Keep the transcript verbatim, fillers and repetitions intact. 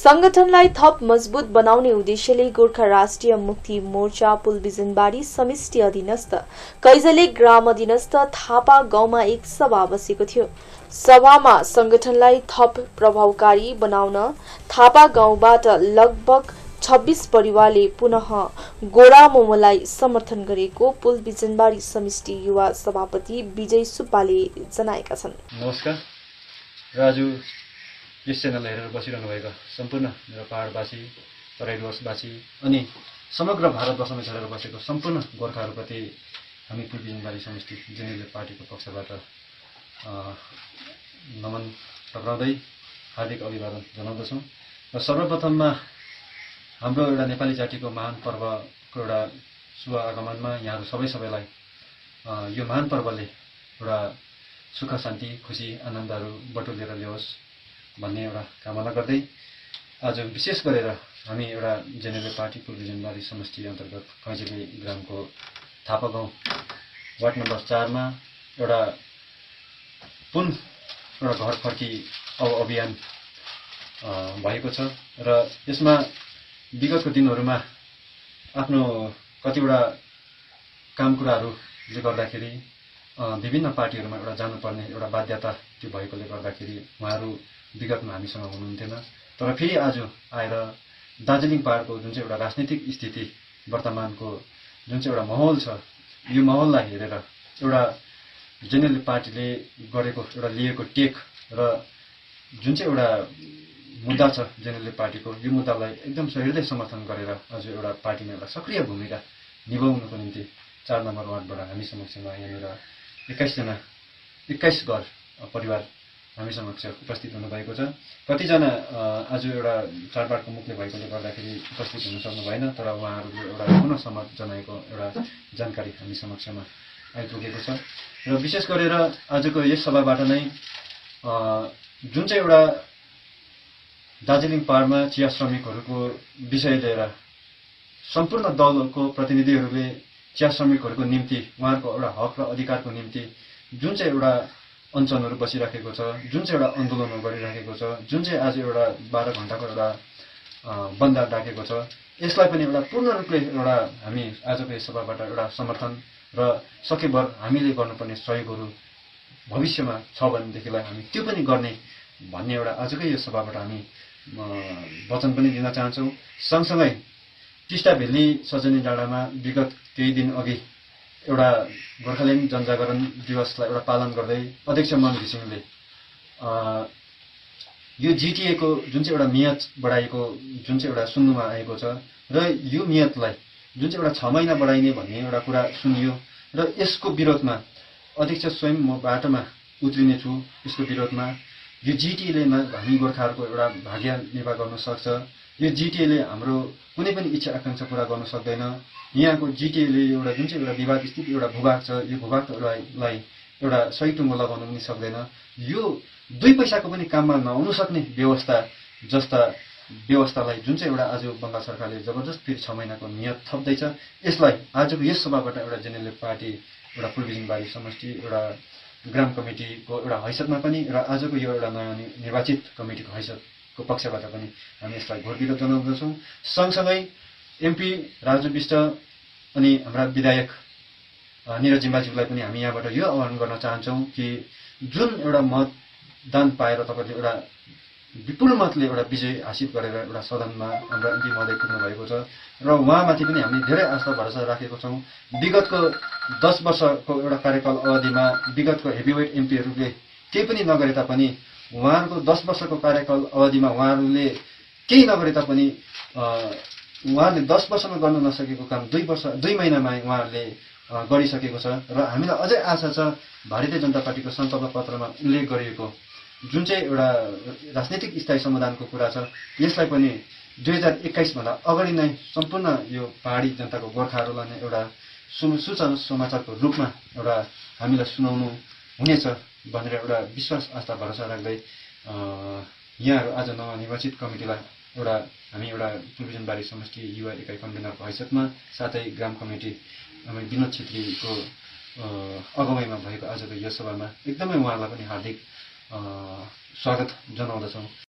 संगठनलाई थप मजबूत बनाउने उद्देश्यले गोर्खा राष्ट्रिय मुक्ति मोर्चा पुलबिजनबारी समिष्टि अधीनस्थ कैजले ग्राम अधीनस्थ थापा गाउँमा एक सभा बसेको थियो। सभामा संगठनलाई थप प्रभावकारी बनाउन थापा गाउँबाट लगभग छब्बीस परिवारले पुनः गोरा मोमोलाई समर्थन गरेको पुलबिजनबारी समिष्टि युवा सभापति विजय सुब्बाले जनाएका छन्। नमस्कार। राजु यस च्यानल हेरेर बसिरहनु भएको सम्पूर्ण मेरो पहाडवासी तराई डुवर्सवासी अनि समग्र भारतवर्षमा छरेर बसेको सम्पूर्ण गोर्खाहरूप्रति हामी पुलबिजनबारी समिष्टि जेनेले पार्टीको पक्षबाट नमन टक्राउँदै हार्दिक अभिवादन जनाउँदछौँ। र सर्वप्रथममा हाम्रो एउटा नेपाली जातिको महान पर्वको एउटा शुभ आगमनमा यहाँहरू सबै सबैलाई यो महान पर्वले एउटा सुख शान्ति खुसी आनन्दहरू बटुलेर ल्याओस् भन्ने एउटा कामना गर्दै आज विशेष गरेर हामी एउटा जेनेले पार्टी पुलबिजनबारी समष्टि अन्तर्गत कैजले ग्रामको थापा गाउँ वार्ड नम्बर चारमा एउटा पुन एउटा घर फर्की अभियान भएको छ र यसमा विगतको दिनहरूमा आफ्नो कतिवटा काम कुराहरूले गर्दाखेरि विभिन्न पार्टीहरूमा एउटा जानुपर्ने एउटा बाध्यता त्यो भएकोले गर्दाखेरि उहाँहरू विगतमा हामीसँग हुनुहुन्थेन। तर फेरि आज आएर दार्जिलिङ पहाडको जुन चाहिँ एउटा राजनीतिक स्थिति वर्तमानको जुन चाहिँ एउटा माहौल छ यो माहौललाई हेरेर एउटा जेनेरल पार्टीले गरेको एउटा लिएको टेक र जुन चाहिँ एउटा मुद्दा छ जेनेरल पार्टीको यो मुद्दालाई एकदम सहृदय समर्थन गरेर आज एउटा पार्टीमा एउटा सक्रिय भूमिका निभाउनको निम्ति चार नम्बर वार्डबाट हामी समक्षमा यहाँनिर एक्काइसजना एक्काइस घर परिवार हामी समक्ष उपस्थित हुनुभएको छ। कतिजना आज एउटा चाडबाडको मुखले भएकोले गर्दाखेरि उपस्थित हुन सक्नु भएन, तर उहाँहरूले एउटा पुनः सहमत जनाएको एउटा जानकारी हामी समक्षमा आइपुगेको छ। र विशेष गरेर आजको यस सभाबाट नै जुन चाहिँ एउटा दार्जिलिङ पहाडमा चिया श्रमिकहरूको विषय लिएर सम्पूर्ण दलको प्रतिनिधिहरूले चिया श्रमिकहरूको निम्ति उहाँहरूको एउटा हक र अधिकारको निम्ति जुन चाहिँ एउटा अञ्चलहरू बसिराखेको छ, जुन चाहिँ एउटा आन्दोलनहरू गरिराखेको छ, जुन चाहिँ आज एउटा बाह्र घण्टाको एउटा बन्द डाकेको छ, यसलाई पनि एउटा पूर्ण रूपले एउटा हामी आजको यस सभाबाट एउटा समर्थन र सकेभर हामीले गर्नुपर्ने सहयोगहरू भविष्यमा छ भनेदेखिलाई हामी त्यो पनि गर्ने भन्ने एउटा आजकै यो सभाबाट हामी वचन पनि दिन चाहन्छौँ। सँगसँगै टिस्टा भेल्ली सजनी डाँडामा विगत केही दिन अघि एउटा गोर्खाल्यान्ड जनजागरण दिवसलाई एउटा पालन गर्दै अध्यक्ष मन घिसिङले यो जिटिएको जुन चाहिँ एउटा मियाद बढाएको जुन चाहिँ एउटा सुन्नुमा आएको छ र यो मियादलाई जुन चाहिँ एउटा छ महिना बढाइने भन्ने एउटा कुरा सुनियो र यसको विरोधमा अध्यक्ष स्वयं म बाटोमा उत्रिने छु। यसको विरोधमा यो जिटिएले हामी गोर्खाहरूको एउटा भाग्य निर्वाह गर्न सक्छ। यो जिटिएले हाम्रो कुनै पनि इच्छा आकाङ्क्षा पूरा गर्न सक्दैन। यहाँको जिटिएले एउटा जुन चाहिँ एउटा विवाद स्थित एउटा भूभाग छ यो भूभागलाई एउटा सही टुङ्गो लगाउन पनि सक्दैन। यो दुई पैसाको पनि काममा नआउनु सक्ने व्यवस्था जस्ता व्यवस्थालाई जुन चाहिँ एउटा आज बङ्गाल सरकारले जबरजस्त फेरि छ महिनाको नियत थप्दैछ, यसलाई आजको यस सभाबाट एउटा जेनेरल पार्टी एउटा पुलबिजनबारी समष्टि एउटा ग्राम कमिटीको एउटा हैसियतमा पनि र आजको यो एउटा नयाँ निर्वाचित कमिटीको हैसियतको पक्षबाट पनि हामी यसलाई घोर विरोध जनाउँदछौँ। सँगसँगै एमपी राजु विष्ट अनि हाम्रा विधायक निरज जिम्बाज्यूलाई पनि हामी यहाँबाट यो आह्वान गर्न चाहन्छौँ कि जुन एउटा मतदान पाएर तपाईँले एउटा विपुल मतले एउटा विजय हासिल गरेर एउटा सदनमा हाम्रा एमपी महोदय पुग्नु भएको छ र उहाँमाथि पनि हामीले धेरै आस्था भरोसा राखेको छौँ। विगतको दस वर्षको एउटा कार्यकाल अवधिमा विगतको हेभीवेट एमपीहरूले केही पनि नगरे तापनि उहाँहरूको दस वर्षको कार्यकाल अवधिमा उहाँहरूले केही नगरे तापनि उहाँहरूले दस वर्षमा गर्न नसकेको काम दुई वर्ष दुई महिनामा उहाँहरूले गरिसकेको छ र हामीलाई अझै आशा छ भारतीय जनता पार्टीको सङ्कल्प पत्रमा उल्लेख गरिएको जुन चाहिँ एउटा राजनीतिक स्थायी समाधानको कुरा छ यसलाई पनि दुई हजार एक्काइसभन्दा अगाडि नै सम्पूर्ण यो पहाडी जनताको गोर्खाहरूलाई नै एउटा सूचना समाचारको रूपमा एउटा हामीलाई सुनाउनु हुनेछ भनेर एउटा विश्वास आस्था भरोसा राख्दै यहाँहरू आज नवनिर्वाचित कमिटीलाई एउटा हामी एउटा पुलबिजनबारी समष्टि युवा इकाइ कन्भेनरको हैसियतमा साथै ग्राम कमिटी विनोद छेत्रीको अगुवाईमा भएको आजको यो सभामा एकदमै उहाँलाई पनि हार्दिक स्वागत जनाउँदछौँ।